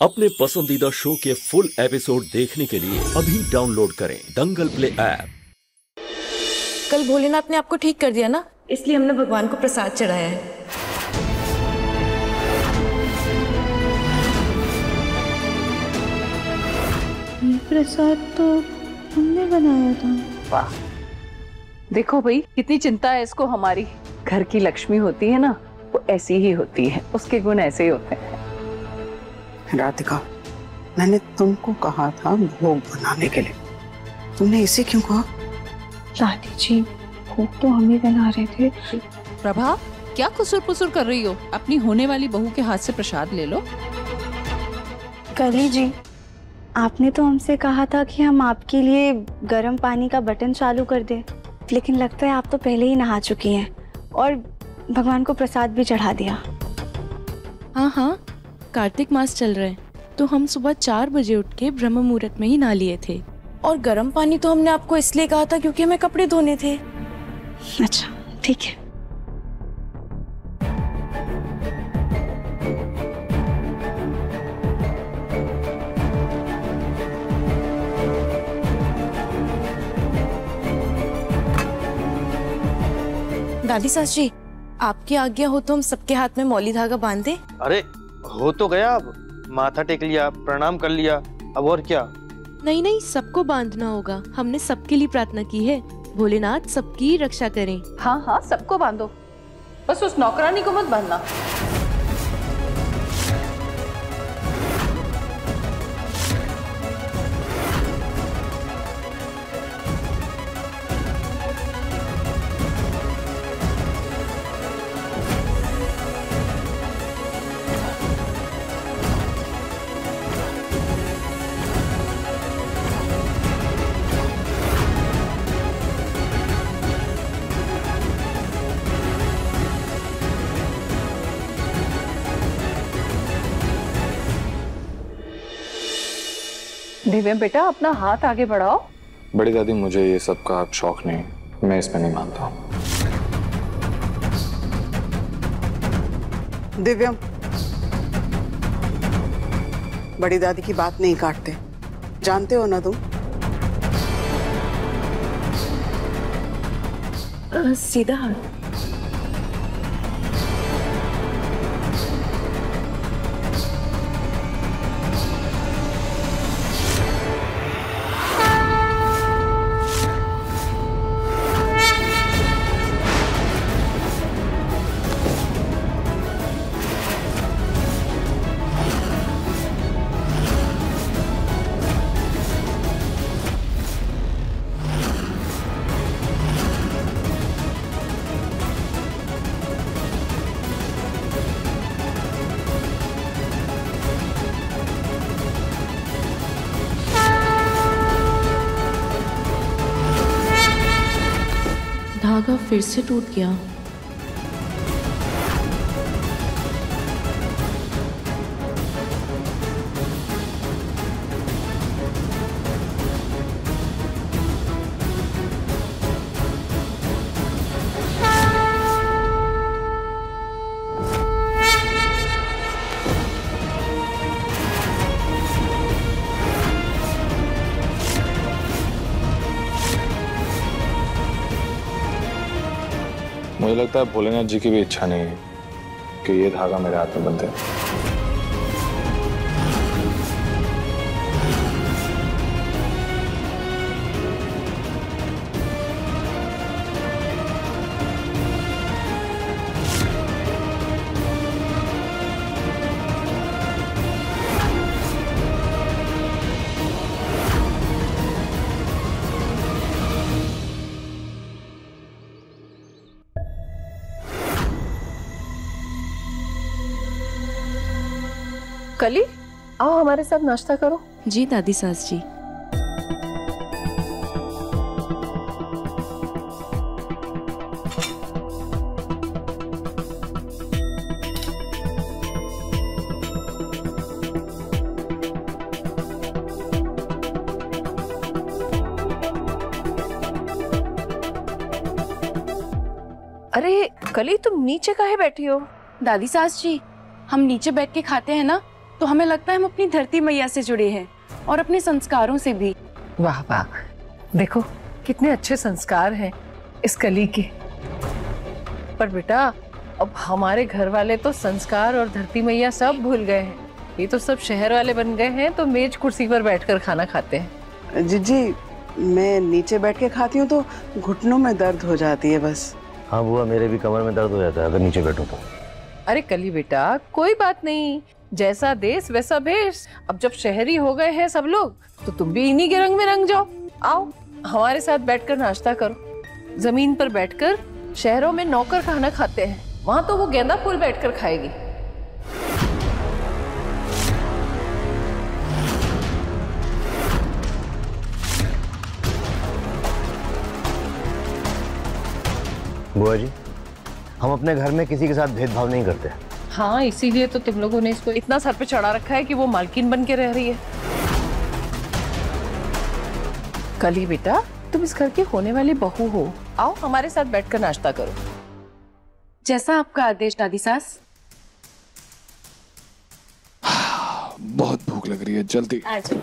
अपने पसंदीदा शो के फुल एपिसोड देखने के लिए अभी डाउनलोड करें दंगल प्ले ऐप। कल भोलेनाथ ने आपको ठीक कर दिया ना, इसलिए हमने भगवान को प्रसाद चढ़ाया है। ये प्रसाद तो हमने बनाया था। वाह, देखो भाई कितनी चिंता है इसको हमारी। घर की लक्ष्मी होती है ना, वो ऐसी ही होती है, उसके गुण ऐसे ही होते हैं। राधिका, मैंने तुमको कहा था भोग बनाने के लिए, तुमने इसे क्यों कहा? दादी जी, भोग तो हम ही बना रहे थे। प्रभा, क्या कुसुर पुसुर कर रही हो? अपनी होने वाली बहू के हाथ से प्रसाद ले लो। कली जी, आपने तो हमसे कहा था कि हम आपके लिए गर्म पानी का बटन चालू कर दें, लेकिन लगता है आप तो पहले ही नहा चुकी हैं और भगवान को प्रसाद भी चढ़ा दिया। हाँ, कार्तिक मास चल रहे हैं तो हम सुबह 4 बजे उठ के ब्रह्म मुहूर्त में ही नहा लिए थे। और गर्म पानी तो हमने आपको इसलिए कहा था क्योंकि हमें कपड़े धोने थे। अच्छा, ठीक है। दादी सास जी, आपकी आज्ञा हो तो हम सबके हाथ में मौली धागा बांध दें? अरे हो तो गया, अब माथा टेक लिया, प्रणाम कर लिया, अब और क्या? नहीं, सबको बांधना होगा। हमने सबके लिए प्रार्थना की है, भोलेनाथ सबकी रक्षा करें। हाँ, सबको बांधो, बस उस नौकरानी को मत बांधना। दिव्यम बेटा, अपना हाथ आगे बढ़ाओ। बड़ी दादी, मुझे ये सब का शौक नहीं, मैं इसमें नहीं मानता। दिव्यम, बड़ी दादी की बात नहीं काटते, जानते हो ना तुम? सीधा हाथ। धागा फिर से टूट गया। मुझे लगता है भोलेनाथ जी की भी इच्छा नहीं है कि ये धागा मेरे हाथ में बंधे। कली, आओ हमारे साथ नाश्ता करो। जी दादी सास जी। अरे कली, तुम नीचे काहे बैठी हो? दादी सास जी, हम नीचे बैठ के खाते हैं ना, तो हमें लगता है हम अपनी धरती मैया से जुड़े हैं और अपने संस्कारों से भी। वाह वाह, देखो कितने अच्छे संस्कार हैं इस कली के। पर बेटा अब हमारे घर वाले तो संस्कार और धरती मैया सब भूल गए हैं। ये तो सब शहर वाले बन गए हैं, तो मेज कुर्सी पर बैठकर खाना खाते हैं। जी मैं नीचे बैठ के खाती हूँ तो घुटनों में दर्द हो जाती है बस। हाँ बुआ, मेरे भी कमर में दर्द हो जाता है अगर नीचे बैठूं तो। अरे कली बेटा कोई बात नहीं, जैसा देश वैसा भेष। अब जब शहरी हो गए हैं सब लोग, तो तुम भी इन्हीं के रंग में रंग जाओ। आओ हमारे साथ बैठकर नाश्ता करो। जमीन पर बैठकर शहरों में नौकर खाना खाते हैं, वहां तो वो गेंदा फूल बैठकर खाएगी। बुआ जी, हम अपने घर में किसी के साथ भेदभाव नहीं करते। हाँ, इसीलिए तो तुम लोगों ने इसको इतना सर पे चढ़ा रखा है कि वो मालकिन बन के रह रही है। कली बेटा तुम इस घर की होने वाली बहू हो, आओ हमारे साथ बैठकर नाश्ता करो। जैसा आपका आदेश दादी सास। बहुत भूख लग रही है, जल्दी।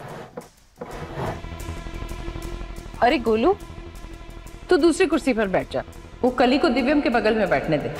अरे गोलू, तू दूसरी कुर्सी पर बैठ जा, वो कली को दिव्यम के बगल में बैठने दे।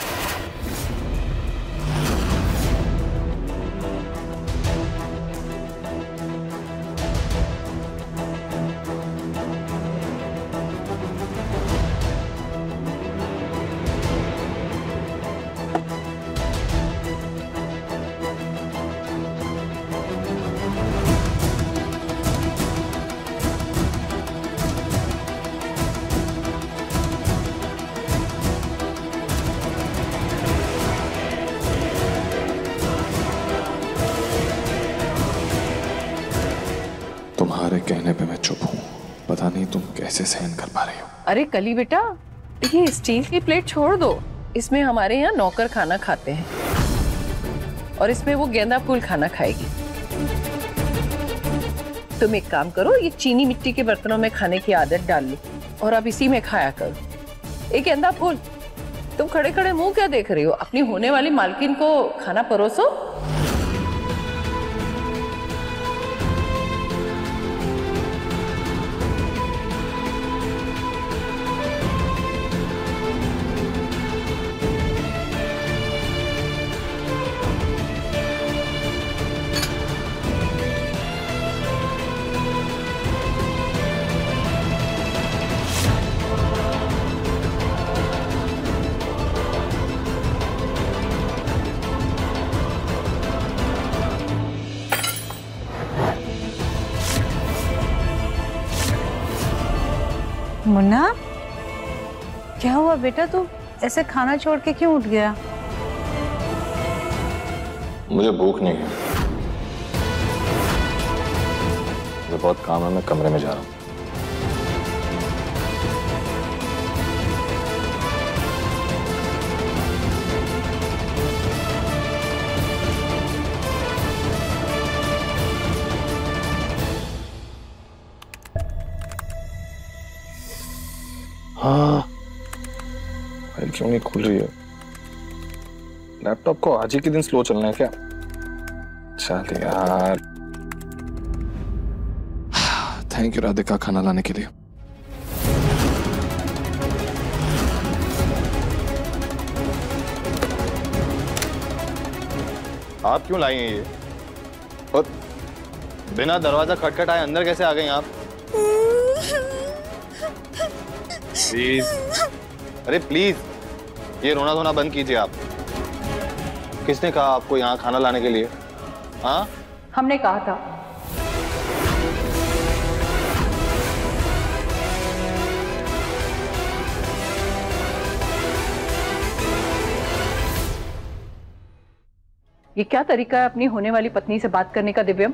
तुम्हारे कहने पे मैं चुप हूँ, पता नहीं तुम कैसे सहन कर पा रही हो। अरे कली बेटा, ये स्टील की प्लेट छोड़ दो, इसमें हमारे यहाँ नौकर खाना खाते हैं और इसमें वो गेंदा फूल खाना खाएगी। तुम एक काम करो, ये चीनी मिट्टी के बर्तनों में खाने की आदत डाल लो और अब इसी में खाया करो। एक गेंदा फूल, तुम खड़े खड़े मुंह क्या देख रही हो? अपनी होने वाली मालकिन को खाना परोसो। मुन्ना, क्या हुआ बेटा, तू ऐसे खाना छोड़ के क्यों उठ गया? मुझे भूख नहीं है, मुझे बहुत काम है, मैं कमरे में जा रहा हूँ। हाँ, फाइल क्यों नहीं खुल रही है? लैपटॉप को आज ही के दिन स्लो चलना है क्या? चल यार। थैंक यू राधिका खाना लाने के लिए। आप क्यों लाई हैं ये? और बिना दरवाजा खटखटाए अंदर कैसे आ गई आप? प्लीज, अरे प्लीज ये रोना धोना बंद कीजिए आप। किसने कहा आपको यहाँ खाना लाने के लिए? हाँ, हमने कहा था। ये क्या तरीका है अपनी होने वाली पत्नी से बात करने का दिव्यम?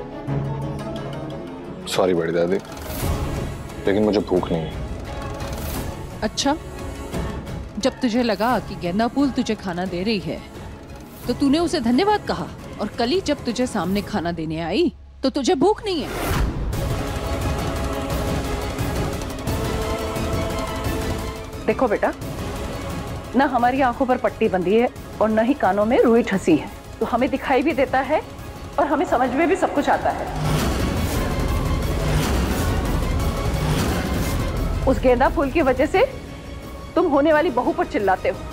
सॉरी बड़ी दादी, लेकिन मुझे भूख नहीं है। अच्छा, जब तुझे लगा कि गेंदा फूल तुझे खाना दे रही है तो तूने उसे धन्यवाद कहा, और कली जब तुझे सामने खाना देने आई तो तुझे भूख नहीं है। देखो बेटा, ना हमारी आंखों पर पट्टी बंधी है और न ही कानों में रुई ठसी है, तो हमें दिखाई भी देता है और हमें समझ में भी सब कुछ आता है। उस गेंदा फूल की वजह से तुम होने वाली बहू पर चिल्लाते हो।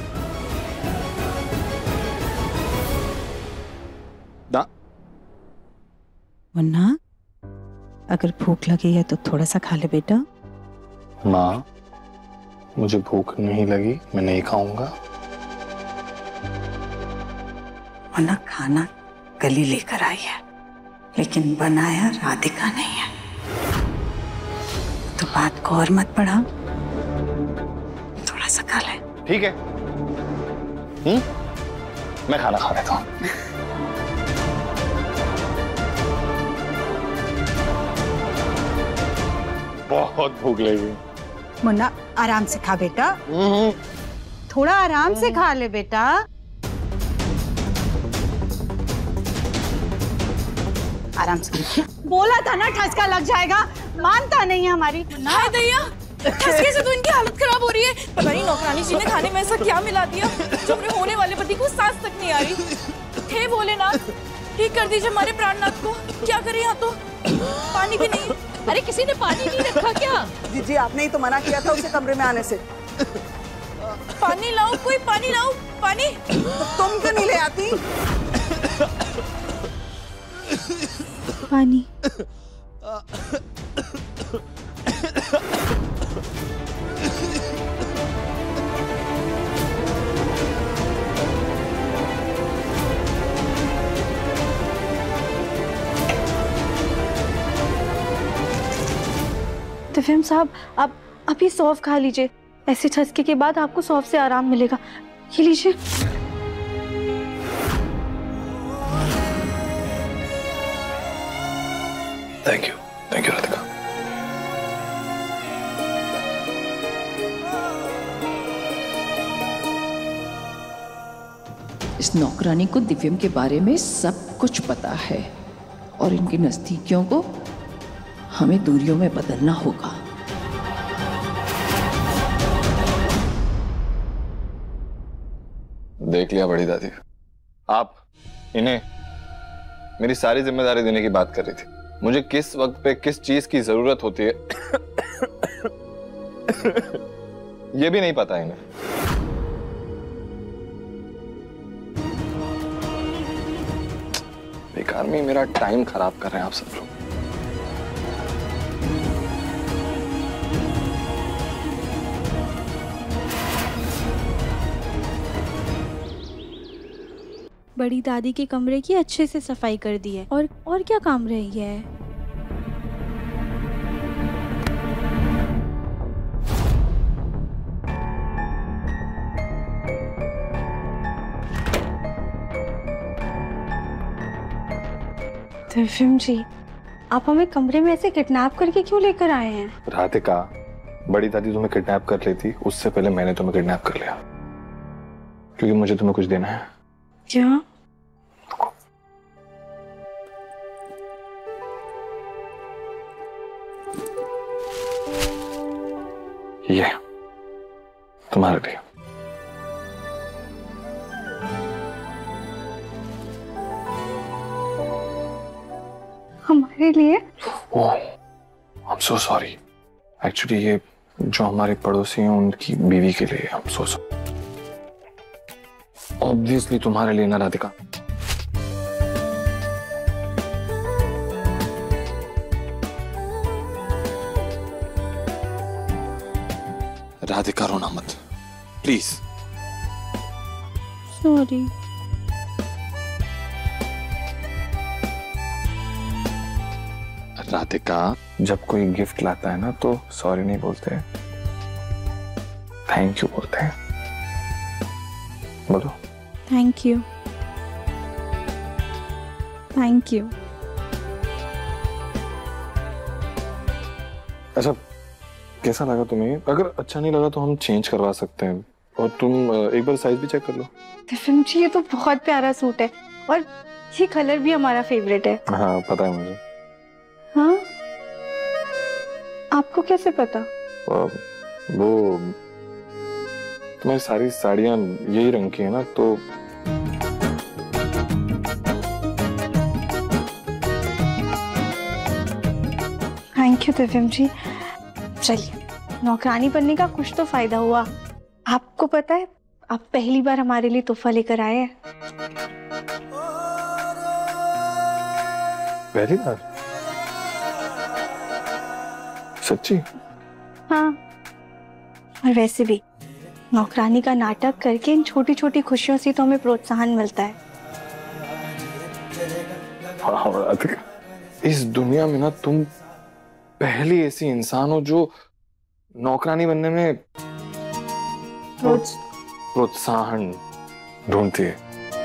मुन्ना, अगर भूख लगी है तो थोड़ा सा खा ले बेटा। माँ, मुझे भूख नहीं लगी, मैं नहीं खाऊंगा। मुन्ना, खाना कली लेकर आई है, लेकिन बनाया राधिका नहीं है, तो बात को और मत बढ़ा, थोड़ा सा खा ले। ठीक है, मैं खाना खा लेता हूँ। बहुत भूख लगी। मुन्ना, आराम से खा बेटा, थोड़ा आराम से खा ले बेटा। आराम से। बोला था ना ठसका लग जाएगा, मानता नहीं है हमारी। हाय दैया, ठसके से तो इनकी हालत खराब हो रही है। पता नहीं नौकरानी जी ने खाने में ऐसा क्या मिला दिया जो मेरे होने वाले पति को सांस तक नहीं आ रही। हे भोलेनाथ, ठीक कर दीजिए हमारे प्राणनाथ को। क्या करें यहाँ तो पानी भी नहीं। अरे किसी ने पानी नहीं रखा क्या? जी आपने ही तो मना किया था उसे कमरे में आने से। पानी लाओ, कोई पानी लाओ, पानी। तुम क्यों नहीं ले आती? पानी। दिव्यम साहब, आप अभी सौंफ खा लीजिए। ऐसे ठसके के बाद आपको सौंफ से आराम मिलेगा। ये लीजिए। Thank you Radhika. इस नौकरानी को दिव्यम के बारे में सब कुछ पता है और इनकी नजदीकियों को हमें दूरियों में बदलना होगा। देख लिया बड़ी दादी, आप इन्हें मेरी सारी जिम्मेदारी देने की बात कर रही थी। मुझे किस वक्त पे किस चीज की जरूरत होती है ये भी नहीं पता इन्हें। बेकार में मेरा टाइम खराब कर रहे हैं आप सब लोग। बड़ी दादी के कमरे की अच्छे से सफाई कर दी है। और क्या काम रह गया है? दिव्यम जी, आप हमें कमरे में ऐसे किडनैप करके क्यों लेकर आए हैं? राधिका, बड़ी दादी तुम्हें किडनैप कर रही थी, उससे पहले मैंने तुम्हें किडनैप कर लिया, क्योंकि मुझे तुम्हें कुछ देना है। क्या? ये तुम्हारे लिए। हमारे लिए? Oh, I am so sorry. Actually ये जो हमारे पड़ोसी हैं उनकी बीवी के लिए। I am so sorry. Obviously तुम्हारे लिए ना राधिका। राधिका, रोना मत प्लीज। सॉरी। राधिका, जब कोई गिफ्ट लाता है ना तो सॉरी नहीं बोलते, थैंक यू बोलते हैं। बोलो। Thank you. Thank you. अच्छा, कैसा लगा तुम्हें? अगर अच्छा नहीं लगा तो हम चेंज करवा सकते हैं, और तुम एक बार साइज भी चेक कर लो। दिव्यम जी, ये तो बहुत प्यारा सूट है और ये कलर भी हमारा फेवरेट है। हाँ पता है मुझे। हाँ, आपको कैसे पता? वो तुम्हारी सारी साड़ियां यही रंग की है ना, तो थैंक यू दिव्यम जी। चलिए, नौकरानी बनने का कुछ तो फायदा हुआ। आपको पता है, आप पहली बार हमारे लिए तोहफा लेकर आए हैं। पहली बार? सच्ची? हाँ, और वैसे भी नौकरानी का नाटक करके इन छोटी छोटी खुशियों से तो हमें प्रोत्साहन मिलता है। हाँ राधिका, इस दुनिया में ना तुम पहली ऐसी इंसान हो जो नौकरानी बनने में प्रोत्साहन ढूंढती है।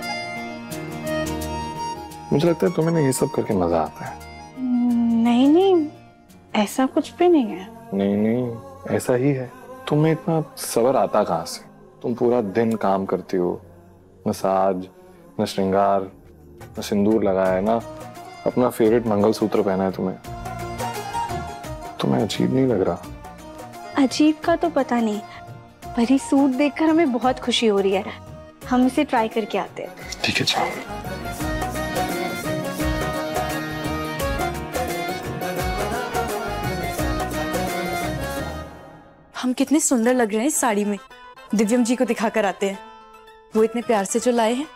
मुझे लगता है तुम्हें ये सब करके मजा आता है। नहीं नहीं, ऐसा कुछ भी नहीं है। नहीं नहीं, ऐसा ही है। तुम्हें इतना सब्र आता कहाँ से? तुम पूरा दिन काम करती हो, न साज, न श्रृंगार, न सिंदूर लगाया है, ना अपना फेवरेट मंगलसूत्र पहना है तुम्हें अजीब नहीं लग रहा? अजीब का तो पता नहीं, पर ये सूट देखकर हमें बहुत खुशी हो रही है। हम इसे ट्राई करके आते हैं। ठीक है, जाओ। हम कितने सुंदर लग रहे हैं इस साड़ी में। दिव्यम जी को दिखाकर आते हैं, वो इतने प्यार से जो लाए हैं।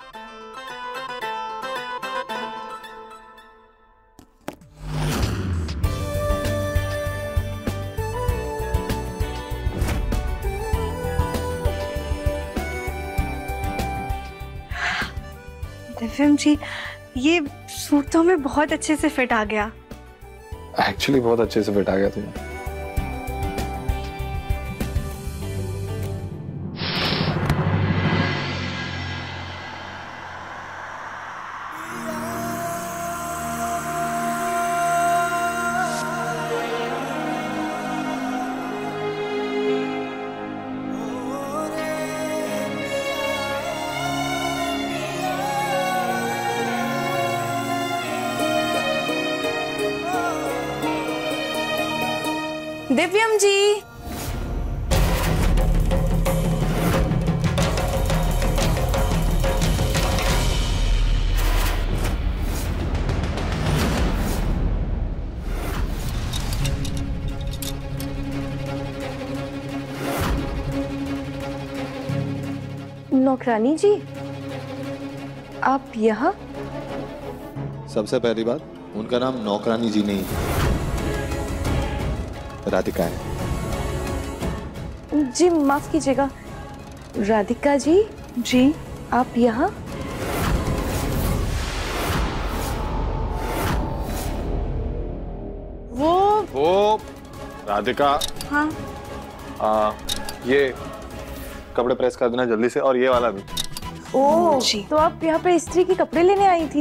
दिव्यम जी, ये सूट तो हमें बहुत अच्छे से फिट आ गया। एक्चुअली बहुत अच्छे से फिट आ गया तुम्हें। दिव्यम जी, नौकरानी जी, आप यहाँ? सबसे पहली बात, उनका नाम नौकरानी जी नहीं, राधिका है। जी माफ कीजिएगा, राधिका जी। जी, आप यहाँ? वो राधिका। हाँ। ये कपड़े प्रेस कर देना जल्दी से, और ये वाला भी। ओह, तो आप यहाँ पे इस्त्री के कपड़े लेने आई थी?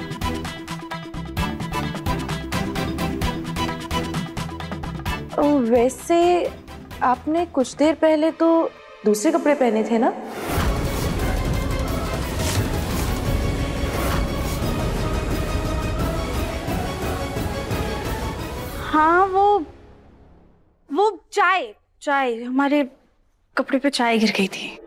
वैसे आपने कुछ देर पहले तो दूसरे कपड़े पहने थे ना? हाँ, वो चाय हमारे कपड़े पे चाय गिर गई थी।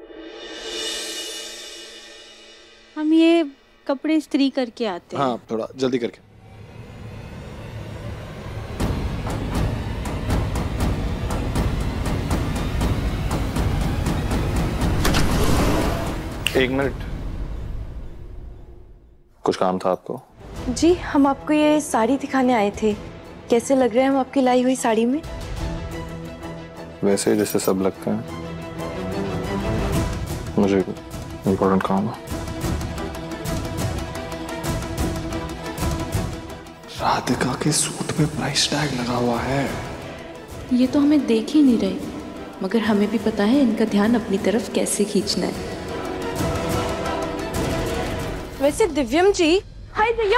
हम ये कपड़े इस्त्री करके आते हैं। हाँ, थोड़ा जल्दी करके। एक मिनट, कुछ काम था आपको? जी, हम आपको ये साड़ी दिखाने आए थे। कैसे लग रहे हैं हम आपकी लाई हुई साड़ी में? वैसे जैसे सब लगते हैं। मुझे इम्पोर्टेंट काम है। राधिका के सूट पे प्राइस टैग लगा हुआ है। ये तो हमें देख ही नहीं रहे, मगर हमें भी पता है इनका ध्यान अपनी तरफ कैसे खींचना है। वैसे दिव्यम जी, हाय भैया।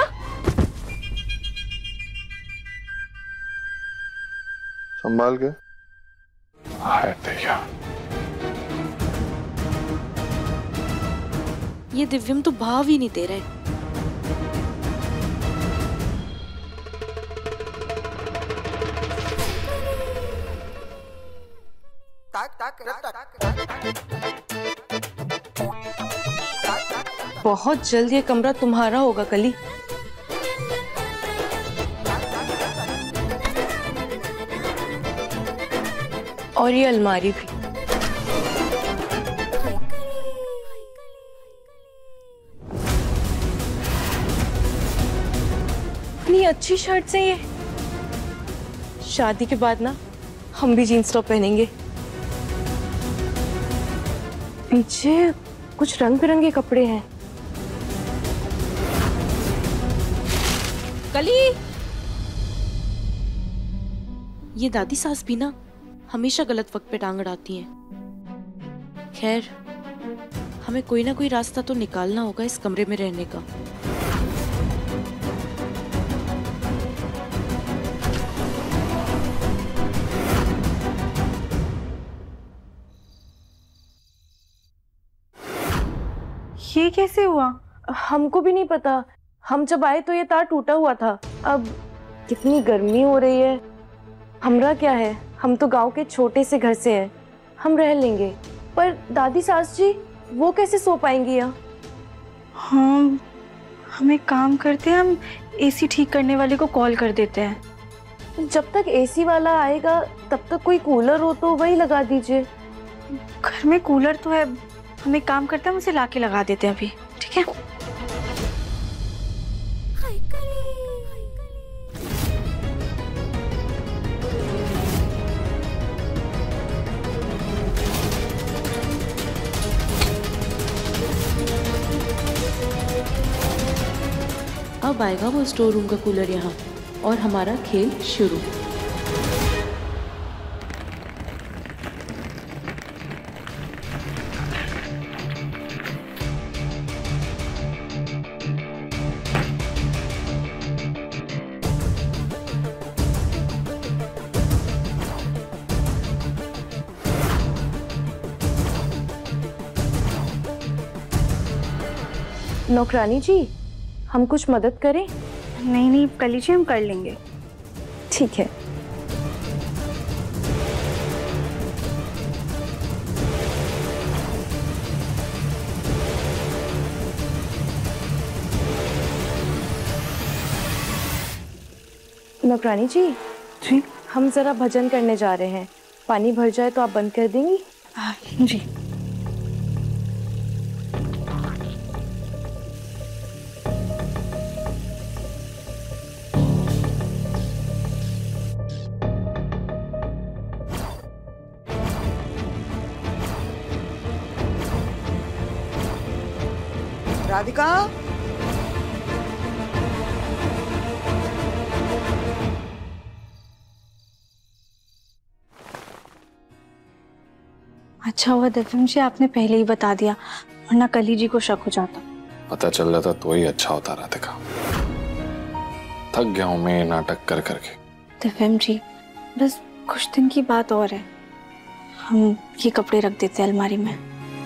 संभाल के। हाय भैया। ये दिव्यम तो भाव ही नहीं दे रहे। बहुत जल्द ये कमरा तुम्हारा होगा कली। और ये अलमारी भी। इतनी अच्छी शर्ट से ये शादी के बाद ना हम भी जीन्स टॉप पहनेंगे। पीछे कुछ रंग बिरंगे कपड़े हैं। कली, ये दादी सास भी ना हमेशा गलत वक्त पे टांग अड़ाती हैं। खैर, हमें कोई ना कोई रास्ता तो निकालना होगा इस कमरे में रहने का। ये कैसे हुआ? हमको भी नहीं पता। हम जब आए तो ये तार टूटा हुआ था। अब कितनी गर्मी हो रही है। हमरा क्या है, हम तो गांव के छोटे से घर से हैं, हम रह लेंगे। पर दादी सास जी वो कैसे सो पाएंगी यहाँ? हम एक काम करते हैं, हम एसी ठीक करने वाले को कॉल कर देते हैं। जब तक एसी वाला आएगा तब तक कोई कूलर हो तो वही लगा दीजिए। घर में कूलर तो है, हम एक काम करते हैं, हम उसे लाके लगा देते हैं अभी, ठीक है? अब आएगा वो स्टोर रूम का कूलर यहाँ और हमारा खेल शुरू। नौकरानी जी, हम कुछ मदद करें? नहीं, कली जी हम कर लेंगे। ठीक है। नौकरानी जी, हम जरा भजन करने जा रहे हैं। पानी भर जाए तो आप बंद कर देंगी? जी। राधिका, अच्छा हुआ दिव्यम जी आपने पहले ही बता दिया, वरना कली जी को शक हो जाता। पता चल जाता तो ही अच्छा होता। राधिका, थक गया हूं मैं नाटक कर करके। दिव्यम जी, बस कुछ दिन की बात और है, हम ये कपड़े रख देते हैं अलमारी में।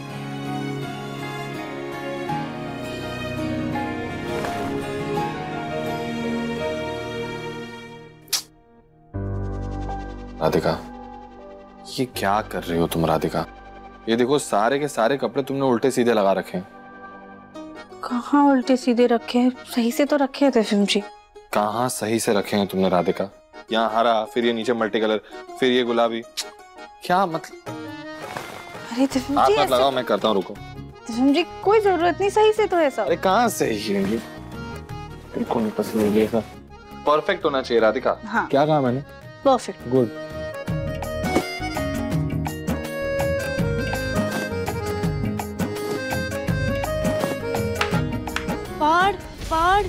राधिका, ये क्या कर रही हो तुम? राधिका, ये देखो सारे के सारे कपड़े तुमने उल्टे सीधे लगा रखे हैं। कहाँ उल्टे सीधे रखे हैं? सही से तो रखे हैं दिव्यम जी। कहाँ सही से रखे हैं तुमने राधिका? यहाँ हरा, फिर ये नीचे मल्टी कलर, फिर ये गुलाबी, क्या मतलब? अरे दिव्यम आप जी मत लगाओ, मैं करता हूँ, रुको। दिव्यम जी कोई जरूरत नहीं, सही से तो है सब। अरे कहाँ सही है ये? बिल्कुल नहीं पसंद है ये। परफेक्ट होना चाहिए राधिका। हाँ। क्या कहा मैंने? परफेक्ट। गुड। बाढ़, बाढ़।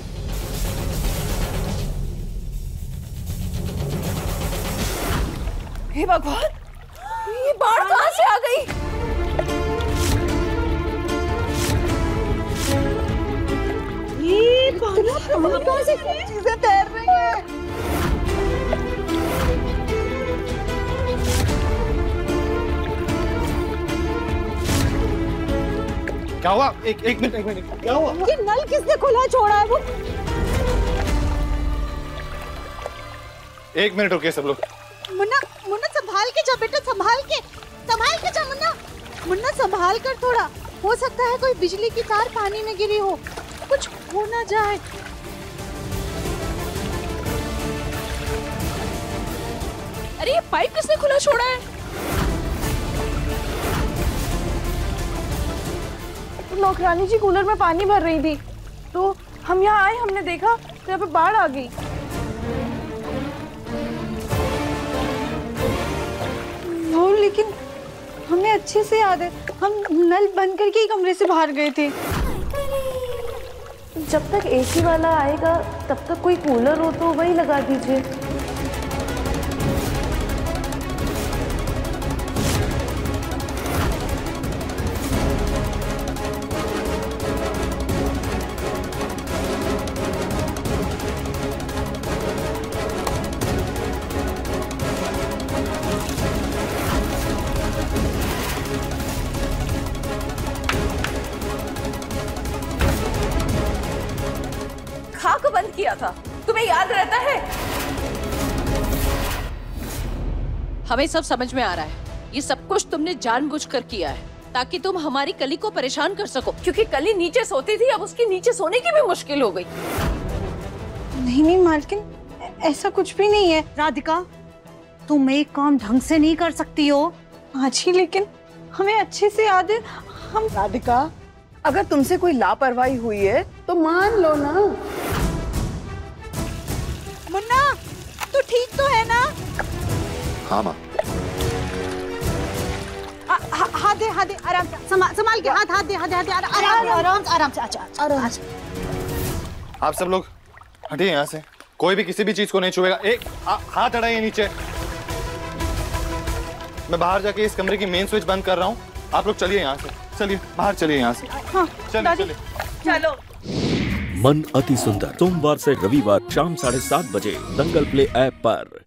हे भगवान, ये बाढ़ कहाँ से आ गई? ये पानी कहाँ से चीजें तैर रही हैं? क्या हुआ? एक मिनट, क्या हुआ? ये नल किसने खुला छोड़ा है? वो एक मिनट रुकिए सब लोग। मुन्ना, मुन्ना संभाल के जा बेटा, संभाल के जा मुन्ना। मुन्ना संभाल कर थोड़ा, हो सकता है कोई बिजली की तार पानी में गिरी हो, कुछ हो ना जाए। अरे ये पाइप किसने खुला छोड़ा है? नौकरानी जी कूलर में पानी भर रही थी, तो हम यहाँ आए, हमने देखा तो यहाँ पे बाढ़ आ गई। वो लेकिन हमें अच्छे से याद है, हम नल बंद करके ही कमरे से बाहर गए थे। जब तक एसी वाला आएगा तब तक कोई कूलर हो तो वही लगा दीजिए। खाक बंद किया था, तुम्हें याद रहता है? हमें सब समझ में आ रहा है, ये सब कुछ तुमने जानबूझकर किया है ताकि तुम हमारी कली को परेशान कर सको। क्योंकि कली नीचे सोती थी, अब उसकी नीचे सोने की भी मुश्किल हो गई। नहीं नहीं मालकिन, ऐसा कुछ भी नहीं है। राधिका, तुम एक काम ढंग से नहीं कर सकती हो। हाँ जी, लेकिन हमें अच्छे से याद है हम। राधिका, अगर तुमसे कोई लापरवाही हुई है तो मान लो ना। मुन्ना, तू ठीक तो है ना? हाँ माँ। हाथ दे, आराम से, संभाल के, हाथ दे, आराम से। अच्छा। आप सब लोग हटिए यहाँ से, कोई भी किसी भी चीज को नहीं छुएगा। एक हाथ हटाइए नीचे। मैं बाहर जाके इस कमरे की मेन स्विच बंद कर रहा हूँ। आप लोग चलिए यहाँ से, चलिए बाहर चलिए यहाँ से। हाँ, चलिए। चलो। मन अति सुंदर सोमवार से रविवार शाम 7:30 बजे दंगल प्ले ऐप पर।